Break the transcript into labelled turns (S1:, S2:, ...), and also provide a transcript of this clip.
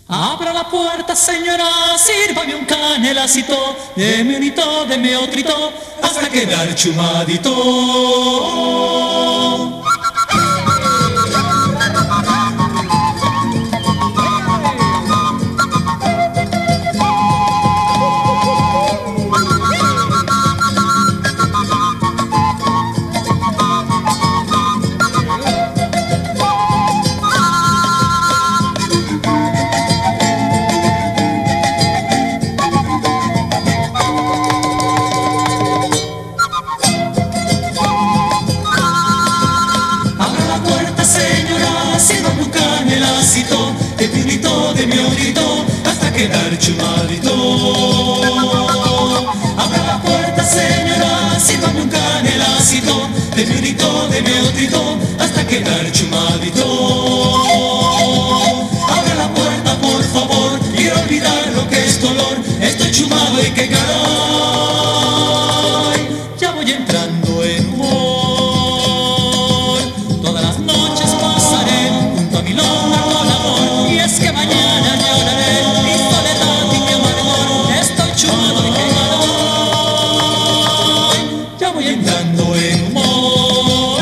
S1: Abra la puerta, señora, sírvame un canelacito, deme un hito, deme otrito, hasta quedar chumadito. De pinito, de mi orito, hasta quedar chumadito. Abra la puerta, señora, sírvame un canelacito, de mi orito, de mi otrito, hasta quedar chumadito. Abra la puerta, por favor, quiero olvidar lo que es dolor, estoy chumado y que caray, ya voy entrando en humor. Todas las noches pasaré junto a mi lomo. Que mañana lloraré mi soledad y mi amargor, estoy chumado y quemado, ya voy entrando en humor.